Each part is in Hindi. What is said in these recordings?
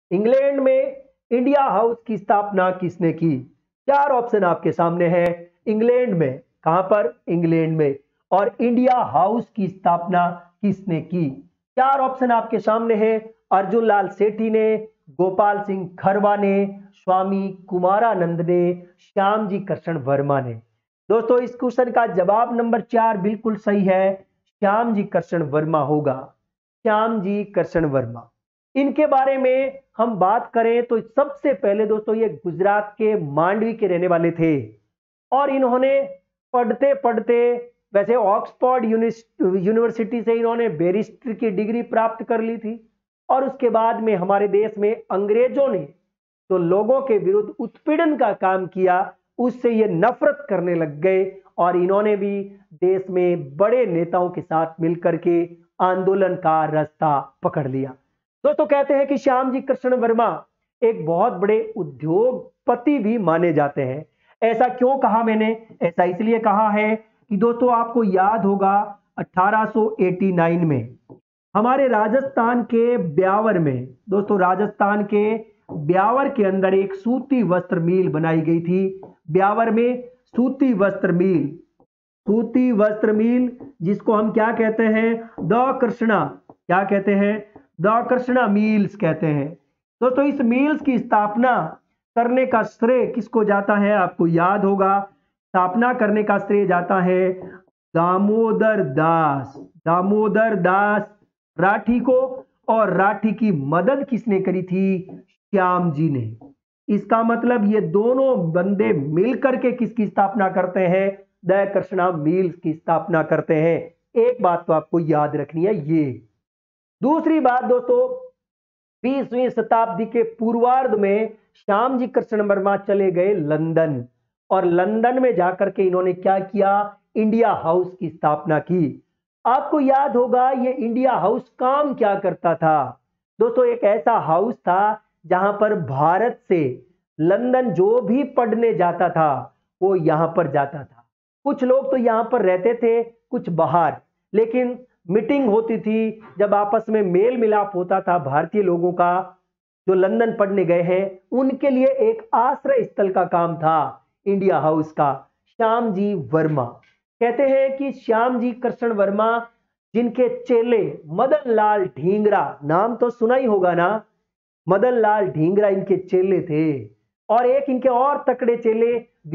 इंग्लैंड में इंडिया हाउस की स्थापना किसने की? चार ऑप्शन आपके सामने है। इंग्लैंड में, कहां पर? इंग्लैंड में। और इंडिया हाउस की स्थापना किसने की? चार ऑप्शन आपके सामने है। अर्जुन लाल सेठी ने, गोपाल सिंह खरवा ने, स्वामी कुमारानंद ने, श्याम जी कृष्ण वर्मा ने। दोस्तों, इस क्वेश्चन का जवाब नंबर 4 बिल्कुल सही है। श्याम जी कृष्ण वर्मा होगा। श्याम जी कृष्ण वर्मा। इनके बारे में हम बात करें तो सबसे पहले दोस्तों ये गुजरात के मांडवी के रहने वाले थे और इन्होंने पढ़ते पढ़ते, वैसे ऑक्सफोर्ड यूनिवर्सिटी से इन्होंने बैरिस्टर की डिग्री प्राप्त कर ली थी और उसके बाद में हमारे देश में अंग्रेजों ने तो लोगों के विरुद्ध उत्पीड़न का काम किया, उससे ये नफरत करने लग गए और इन्होंने भी देश में बड़े नेताओं के साथ मिलकर के आंदोलन का रास्ता पकड़ लिया। दोस्तों, कहते हैं कि श्याम जी कृष्ण वर्मा एक बहुत बड़े उद्योगपति भी माने जाते हैं। ऐसा क्यों कहा मैंने? ऐसा इसलिए कहा है कि दोस्तों आपको याद होगा 1889 में हमारे राजस्थान के ब्यावर में, दोस्तों राजस्थान के ब्यावर के अंदर एक सूती वस्त्र मिल बनाई गई थी। ब्यावर में सूती वस्त्र मिल, सूती वस्त्र मिल जिसको हम क्या कहते हैं? द कृष्णा। क्या कहते हैं? द कृष्णा मिल्स कहते हैं। दोस्तों, इस मिल्स की स्थापना करने का श्रेय किसको जाता है? आपको याद होगा, स्थापना करने का श्रेय जाता है दामोदर दास, दामोदर दास राठी को। और राठी की मदद किसने करी थी? श्याम जी ने। इसका मतलब ये दोनों बंदे मिलकर के किसकी स्थापना करते हैं? द कृष्णा मिल्स की स्थापना करते हैं। एक बात तो आपको याद रखनी है ये। दूसरी बात दोस्तों, 20वीं शताब्दी के पूर्वार्ध में श्याम जी कृष्ण वर्मा चले गए लंदन और लंदन में जाकर के इन्होंने क्या किया? इंडिया हाउस की स्थापना की। आपको याद होगा ये इंडिया हाउस काम क्या करता था? दोस्तों, एक ऐसा हाउस था जहां पर भारत से लंदन जो भी पढ़ने जाता था वो यहां पर जाता था। कुछ लोग तो यहां पर रहते थे, कुछ बाहर, लेकिन मीटिंग होती थी, जब आपस में मेल मिलाप होता था भारतीय लोगों का जो लंदन पढ़ने गए हैं, उनके लिए एक आश्रय स्थल का काम था इंडिया हाउस का। श्याम जी वर्मा, कहते हैं कि श्याम जी कृष्ण वर्मा जिनके चेले मदन लाल ढींगरा, नाम तो सुना ही होगा ना, मदन लाल ढींगरा इनके चेले थे। और एक इनके और तकड़े चेले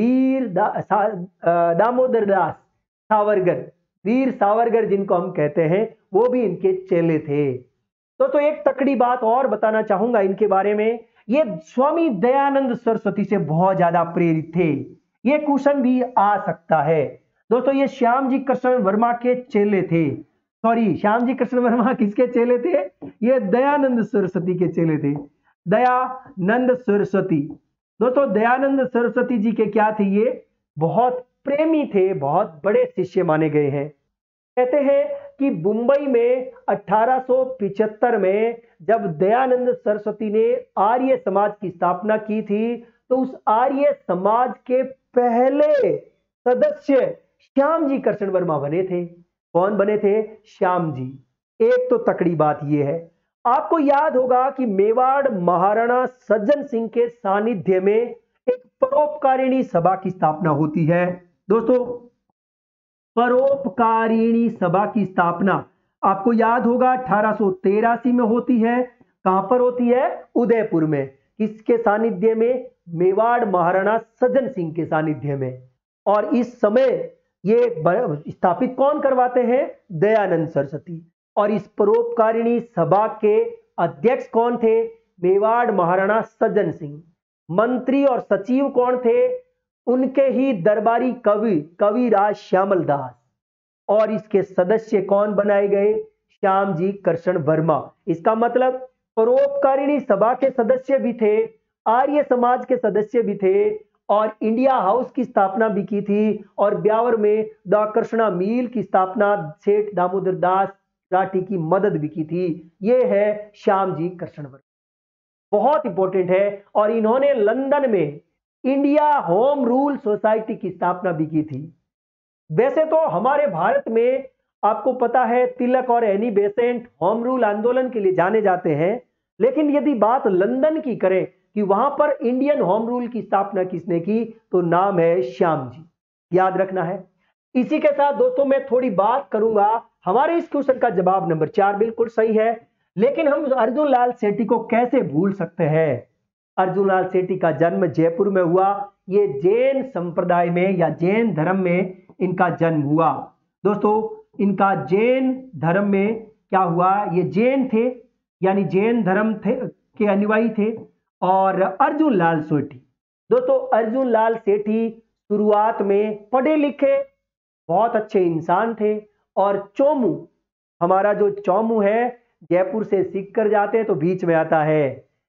दामोदर दास सावरकर, वीर सावरकर जिनको हम कहते हैं, वो भी इनके चेले थे। तो एक तकड़ी बात और बताना चाहूंगा इनके बारे में, ये स्वामी दयानंद सरस्वती से बहुत ज्यादा प्रेरित थे। ये क्वेश्चन भी आ सकता है। दोस्तों, ये श्याम जी कृष्ण वर्मा के चेले थे। सॉरी, श्याम जी कृष्ण वर्मा किसके चेले थे? ये दयानंद सरस्वती के चेले थे। दयानंद सरस्वती। दोस्तों, दयानंद सरस्वती जी के क्या थे? ये बहुत प्रेमी थे, बहुत बड़े शिष्य माने गए हैं। कहते हैं कि मुंबई में 1875 में जब दयानंद सरस्वती ने आर्य समाज की स्थापना की थी, तो उस आर्य समाज के पहले सदस्य श्याम जी कृष्ण वर्मा बने थे। कौन बने थे? श्याम जी। एक तो तकड़ी बात यह है। आपको याद होगा कि मेवाड़ महाराणा सज्जन सिंह के सानिध्य में एक परोपकारिणी सभा की स्थापना होती है। दोस्तों, परोपकारिणी सभा की स्थापना आपको याद होगा 1883 में होती है। कहां पर होती है? उदयपुर में। किसके सानिध्य में? मेवाड़ महाराणा सज्जन सिंह के सानिध्य में। और इस समय ये स्थापित कौन करवाते हैं? दयानंद सरस्वती। और इस परोपकारिणी सभा के अध्यक्ष कौन थे? मेवाड़ महाराणा सज्जन सिंह। मंत्री और सचिव कौन थे? उनके ही दरबारी कवि कविराज श्यामल दास। और इसके सदस्य कौन बनाए गए? श्याम जी कृष्ण वर्मा। इसका मतलब परोपकारिणी सभा के सदस्य भी थे, आर्य समाज के सदस्य भी थे और इंडिया हाउस की स्थापना भी की थी और ब्यावर में द कृष्णा मिल की स्थापना सेठ दामोदर दास राठी की मदद भी की थी। यह है श्याम जी कृष्ण वर्मा। बहुत इंपॉर्टेंट है। और इन्होंने लंदन में इंडिया होम रूल सोसाइटी की स्थापना भी की थी। वैसे तो हमारे भारत में आपको पता है तिलक और एनी बेसेंट होम रूल आंदोलन के लिए जाने जाते हैं, लेकिन यदि बात लंदन की करें कि वहां पर इंडियन होम रूल की स्थापना किसने की, तो नाम है श्याम जी, याद रखना है। इसी के साथ दोस्तों मैं थोड़ी बात करूंगा, हमारे इस क्वेश्चन का जवाब नंबर 4 बिल्कुल सही है। लेकिन हम अर्जुन लाल सेठी को कैसे भूल सकते हैं। अर्जुन लाल सेठी का जन्म जयपुर में हुआ। ये जैन संप्रदाय में या जैन धर्म में इनका जन्म हुआ। दोस्तों इनका जैन धर्म में क्या हुआ, ये जैन थे, यानी जैन धर्म थे के अनुयायी थे। और अर्जुन लाल सेठी, दोस्तों अर्जुन लाल सेठी शुरुआत में पढ़े लिखे बहुत अच्छे इंसान थे। और चोमू, हमारा जो चोमू है जयपुर से सीख कर जाते हैं तो बीच में आता है,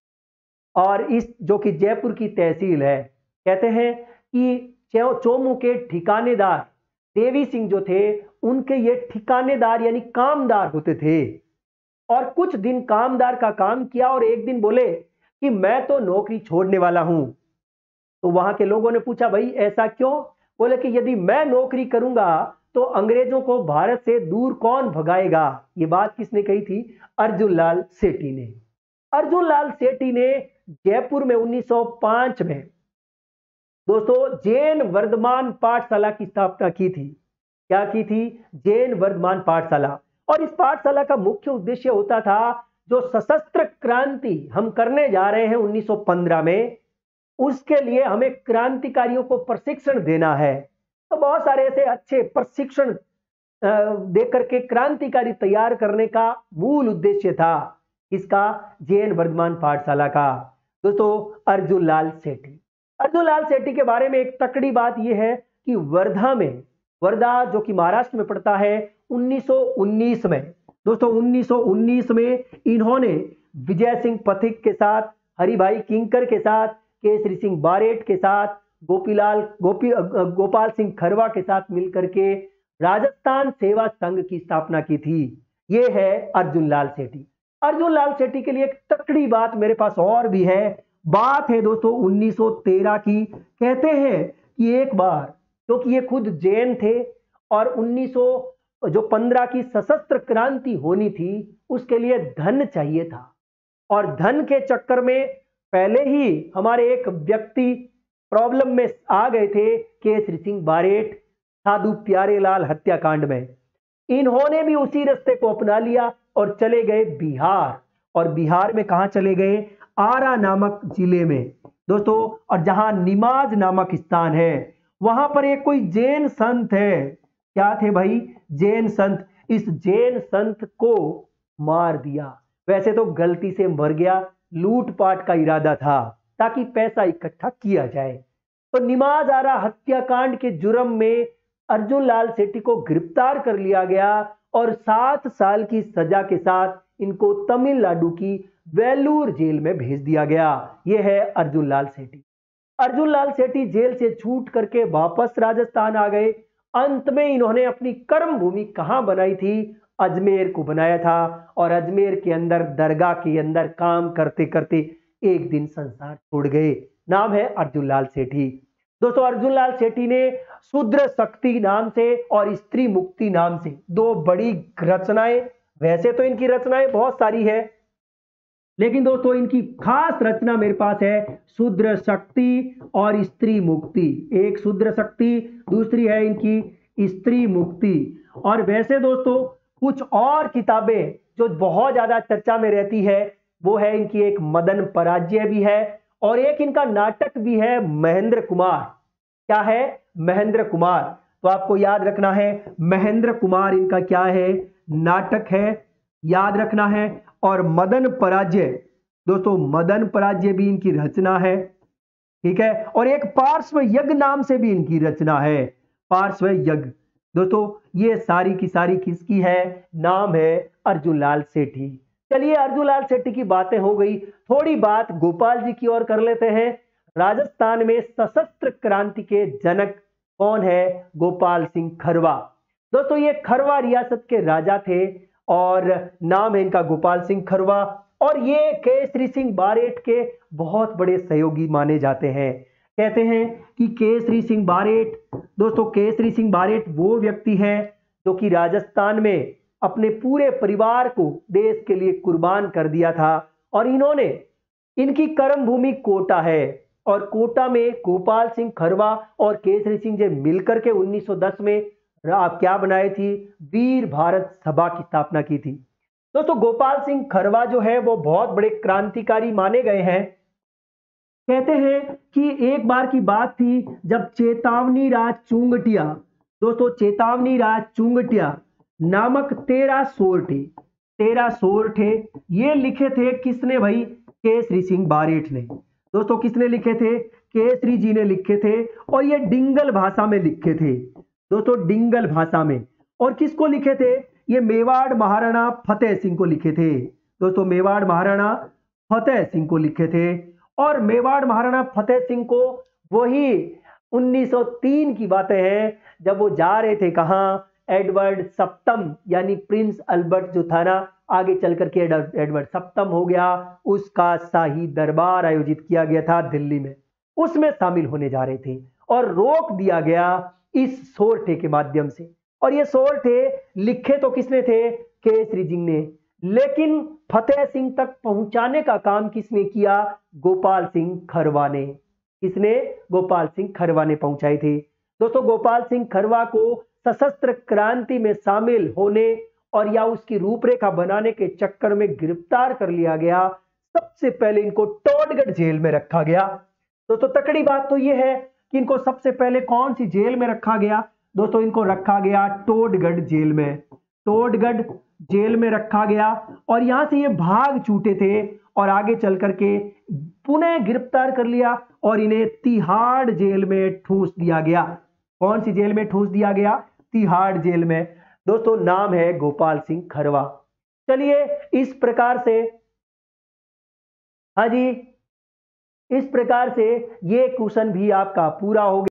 और इस जो कि जयपुर की तहसील है, कहते हैं कि चोमू के ठिकानेदार देवी सिंह जो थे, उनके ये ठिकानेदार यानी कामदार होते थे। और कुछ दिन कामदार का काम किया और एक दिन बोले कि मैं तो नौकरी छोड़ने वाला हूं। तो वहां के लोगों ने पूछा भाई ऐसा क्यों। बोले कि यदि मैं नौकरी करूंगा तो अंग्रेजों को भारत से दूर कौन भगाएगा। ये बात किसने कही थी, अर्जुन लाल सेठी ने। अर्जुन लाल सेठी ने जयपुर में 1905 में दोस्तों जैन वर्धमान पाठशाला की स्थापना की थी। क्या की थी, जैन वर्धमान पाठशाला। और इस पाठशाला का मुख्य उद्देश्य होता था जो सशस्त्र क्रांति हम करने जा रहे हैं 1915 में, उसके लिए हमें क्रांतिकारियों को प्रशिक्षण देना है। तो बहुत सारे ऐसे अच्छे प्रशिक्षण देकर के क्रांतिकारी तैयार करने का मूल उद्देश्य था इसका, जैन वर्धमान पाठशाला का। दोस्तों अर्जुन लाल सेठी, अर्जुन लाल सेठी के बारे में एक तकड़ी बात यह है कि वर्धा में, वर्धा जो कि महाराष्ट्र में पड़ता है, 1919 में, दोस्तों 1919 में इन्होंने विजय सिंह पथिक के साथ, हरिभाई किंकर के साथ, केसरी सिंह बारेट के साथ, गोपाल सिंह खरवा के साथ मिलकर के राजस्थान सेवा संघ की स्थापना की थी। ये है अर्जुन लाल सेठी। अर्जुन लाल सेठी के लिए एक तकड़ी बात मेरे पास और भी है। बात है दोस्तों 1913 की। कहते हैं कि एक बार, क्योंकि ये खुद जैन थे और 1915 की सशस्त्र क्रांति होनी थी, उसके लिए धन चाहिए था। और धन के चक्कर में पहले ही हमारे एक व्यक्ति प्रॉब्लम में आ गए थे, केसरी सिंह बारेट, साधु प्यारेलाल हत्याकांड में। इन्होंने भी उसी रास्ते को अपना लिया और चले गए बिहार। और बिहार में कहां चले गए, आरा नामक जिले में दोस्तों, और जहां निमाज नामक स्थान है, वहां पर एक कोई जैन संत है। क्या थे भाई, जैन संत। इस जैन संत को मार दिया। वैसे तो गलती से मर गया, लूटपाट का इरादा था ताकि पैसा इकट्ठा किया जाए। तो निमाज आरा हत्याकांड के जुर्म में अर्जुन लाल सेठी को गिरफ्तार कर लिया गया और 7 साल की सजा के साथ इनको तमिलनाडु की वेलूर जेल में भेज दिया गया। यह है अर्जुन लाल सेठी। अर्जुन लाल सेठी जेल से छूट करके वापस राजस्थान आ गए। अंत में इन्होंने अपनी कर्म भूमि कहां बनाई थी, अजमेर को बनाया था। और अजमेर के अंदर दरगाह के अंदर काम करते करते एक दिन संसार छोड़ गए। नाम है अर्जुन लाल सेठी। दोस्तों अर्जुन लाल सेठी ने शूद्र शक्ति नाम से और स्त्री मुक्ति नाम से 2 बड़ी रचनाएं, वैसे तो इनकी रचनाएं बहुत सारी है, लेकिन दोस्तों इनकी खास रचना मेरे पास है शूद्र शक्ति और स्त्री मुक्ति। एक शूद्र शक्ति, दूसरी है इनकी स्त्री मुक्ति। और वैसे दोस्तों कुछ और किताबें जो बहुत ज्यादा चर्चा में रहती है, वो है इनकी एक मदन पराजय भी है, और एक इनका नाटक भी है महेंद्र कुमार। क्या है, महेंद्र कुमार। तो आपको याद रखना है महेंद्र कुमार इनका क्या है, नाटक है, याद रखना है। और मदन पराजय, दोस्तों मदन पराजय भी इनकी रचना है, ठीक है। और एक पार्श्व यज्ञ नाम से भी इनकी रचना है, पार्श्व यज्ञ। दोस्तों ये सारी की सारी किसकी है, नाम है अर्जुन लाल सेठी। चलिए अर्जुन लाल सेठी की बातें हो गई, थोड़ी बात गोपाल जी की ओर कर लेते हैं। राजस्थान में सशस्त्र क्रांति के जनक कौन है, गोपाल सिंह खरवा। दोस्तों ये खरवा रियासत के राजा थे और नाम है इनका गोपाल सिंह खरवा। और ये केसरी सिंह बारेट के बहुत बड़े सहयोगी माने जाते हैं। कहते हैं कि केसरी सिंह बारेट, दोस्तों केसरी सिंह बारेट वो व्यक्ति है जो कि राजस्थान में अपने पूरे परिवार को देश के लिए कुर्बान कर दिया था। और इनकी कर्म भूमि कोटा है और कोटा में गोपाल सिंह खरवा और केसरी सिंह जी मिलकर के 1910 में क्या बनाई थी, वीर भारत सभा की स्थापना की थी। दोस्तों गोपाल सिंह खरवा जो है वो बहुत बड़े क्रांतिकारी माने गए हैं। कहते हैं कि एक बार की बात थी जब चेतावनी राज चुंगटिया, दोस्तों चेतावनी राज चुंगटिया नामक 13 सोरठे ये लिखे थे, किसने भाई, केसरी सिंह बारेठ ने। दोस्तों किसने लिखे थे, केसरी जी ने लिखे थे और ये डिंगल भाषा में लिखे थे, दोस्तों डिंगल भाषा में। और किसको लिखे थे, ये मेवाड़ महाराणा फतेह सिंह को लिखे थे। दोस्तों मेवाड़ महाराणा फतेह सिंह को लिखे थे और मेवाड़ महाराणा फतेह सिंह को वही 1903 की बातें हैं जब वो जा रहे थे कहां, एडवर्ड सप्तम यानी प्रिंस अल्बर्ट जो था ना, आगे चल करके एडवर्ड सप्तम हो गया, उसका शाही दरबार आयोजित किया गया था दिल्ली में, उसमें शामिल होने जा रहे थे और रोक दिया गया इस सोरठे के माध्यम से। और ये सोरठे लिखे तो किसने थे, केसरी सिंह ने, लेकिन फतेह सिंह तक पहुंचाने का काम किसने किया, गोपाल सिंह खरवा ने। किसने, गोपाल सिंह खरवा ने पहुंचाए थे। दोस्तों गोपाल सिंह खरवा को सशस्त्र क्रांति में शामिल होने और या उसकी रूपरेखा बनाने के चक्कर में गिरफ्तार कर लिया गया। सबसे पहले इनको टोडगढ़ जेल में रखा गया। दोस्तों तकड़ी बात तो यह है कि इनको सबसे पहले कौन सी जेल में रखा गया, दोस्तों इनको रखा गया टोडगढ़ जेल में, टोडगढ़ जेल में रखा गया और यहां से ये भाग छूटे थे और आगे चल करके पुनः गिरफ्तार कर लिया और इन्हें तिहाड़ जेल में ठूस दिया गया। कौन सी जेल में ठूस दिया गया, तिहाड़ जेल में। दोस्तों नाम है गोपाल सिंह खरवा। चलिए इस प्रकार से, हाँ जी, इस प्रकार से ये क्वेश्चन भी आपका पूरा हो गया।